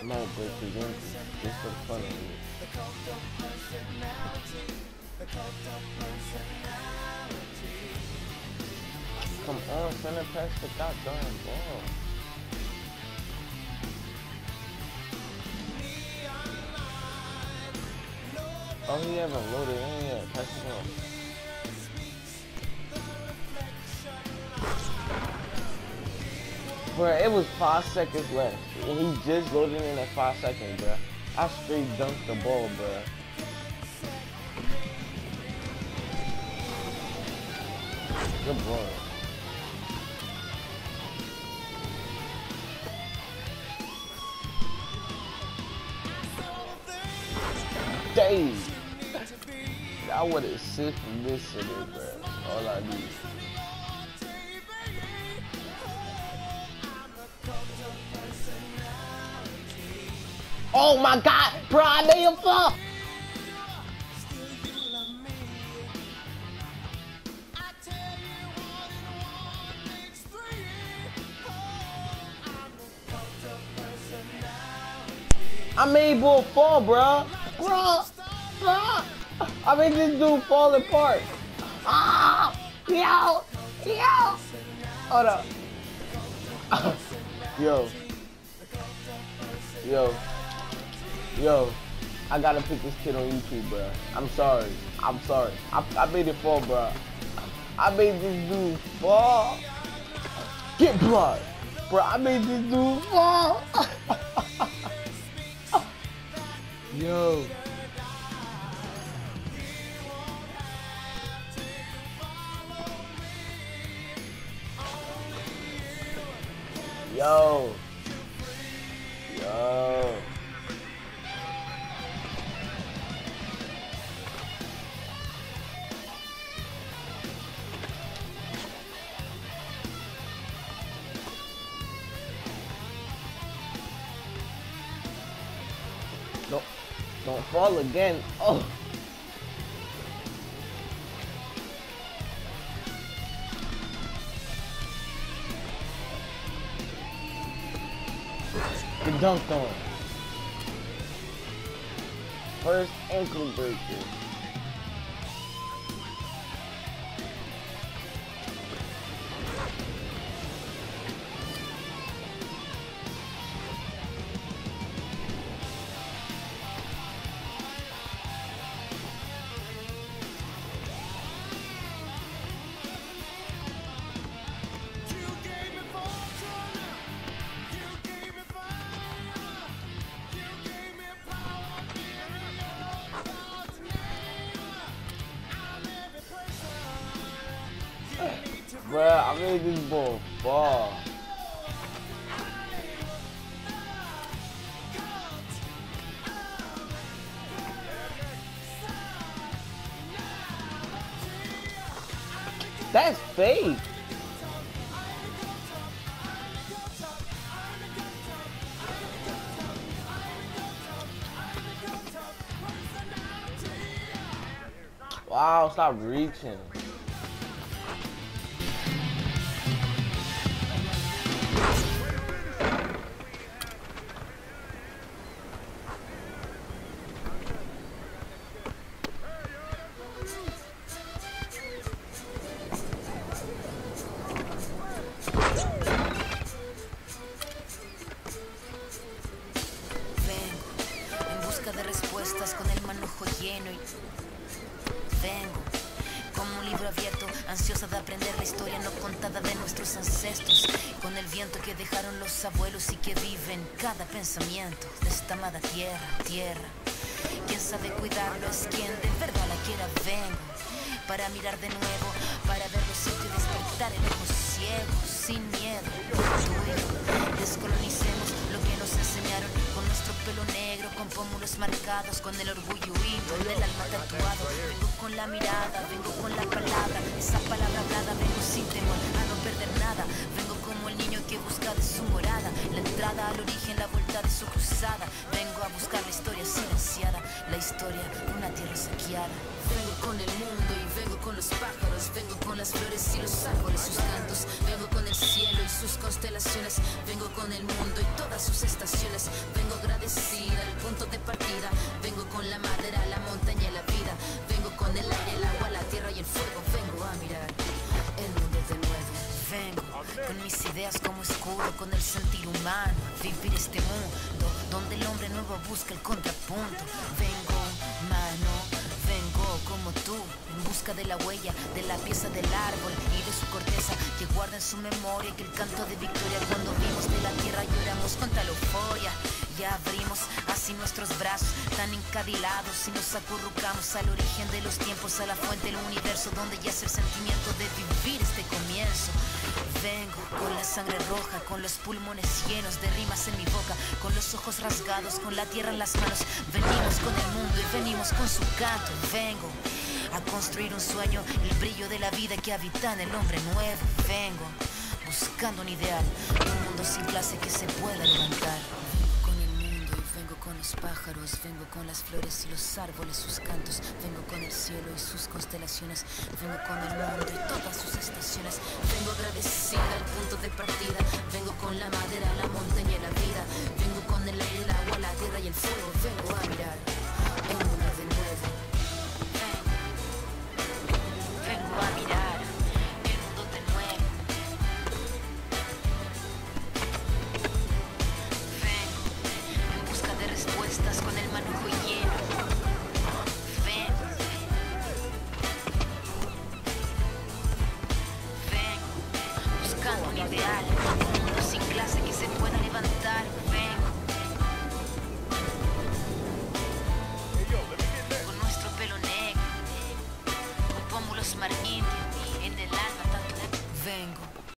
No, but again, just for the fun of it. Come on, send it past the goddamn ball. Oh, he haven't loaded in yet. Pass it on. Bruh, it was 5 seconds left. And he just loaded in at 5 seconds, bruh. I straight dunked the ball, bruh. Good boy. Dang! I would assist from this city, bruh. All I need. Oh my God, bro, I made him fall. I made Bull fall, bro. Bro. I made this dude fall apart. Ah, yo. Hold up. Yo, I gotta put this kid on YouTube, bro. I'm sorry. I made it fall, bro. I made this dude fall. Get blood. Bro, I made this dude fall. Yo. Don't fall again. Oh. Get dunked on. First ankle breaker. Bruh, I made this ball fall. That's fake. Wow, stop reaching. De respuestas con el manojo lleno y vengo como un libro abierto, ansiosa de aprender la historia no contada de nuestros ancestros, con el viento que dejaron los abuelos y que viven cada pensamiento de esta amada tierra. Quien sabe cuidarlo es quien de verdad la quiera. Vengo para mirar de nuevo, para ver los sitios y despertar el ojo ciego, sin miedo. Descolonicemos lo que nos enseñaron con nuestro pelo negro, con pómulos marcados, con el orgullo hito del alma tatuado. Vengo con la mirada, vengo con la palabra, esa palabra hablada. Vengo sin temor a no perder nada. Vengo como el niño que busca de su morada, la entrada al origen, la vuelta de su cruzada. Vengo a buscar la historia silenciada, la historia de una tierra saqueada. Vengo con el mundo y vengo con los pájaros, vengo con las flores y los árboles, sus cantos. Vengo con el cielo y su sus constelaciones. Vengo con el mundo y todas sus estaciones. Vengo agradecida, el punto de partida. Vengo con la madera, la montaña y la vida. Vengo con el aire, el agua, la tierra y el fuego. Vengo a mirar el mundo de nuevo. Vengo con mis ideas como escudo, con el sentir humano, vivir este mundo donde el hombre nuevo busca el contrapunto. Vengo, mano, vengo como tú, en busca de la huella, de la pieza del árbol y de su corteza, que guarda en su memoria que el canto de victoria cuando vimos de la tierra lloramos con tal euforia. Ya abrimos así nuestros brazos tan encadilados y nos acurrucamos al origen de los tiempos, a la fuente del universo donde yace el sentimiento de vivir este comienzo. Vengo con la sangre roja, con los pulmones llenos de rimas en mi boca, con los ojos rasgados, con la tierra en las manos. Venimos con el mundo y venimos con su canto. Vengo a construir un sueño, el brillo de la vida que habita en el hombre nuevo. Vengo buscando un ideal, un mundo sin clase que se pueda levantar. Vengo con los pájaros, vengo con las flores y los árboles, sus cantos. Vengo con el cielo y sus constelaciones. Vengo con el mundo y todas sus estaciones. Vengo agradecida al punto de partida. Vengo con la madera, la montaña y la vida. Vengo con el aire, el agua, la tierra y el fuego. Vengo a mirar el mundo de nuevo. Vengo a mirar el mundo de nuevo. Respuestas con el manojo lleno. Vengo buscando un ideal.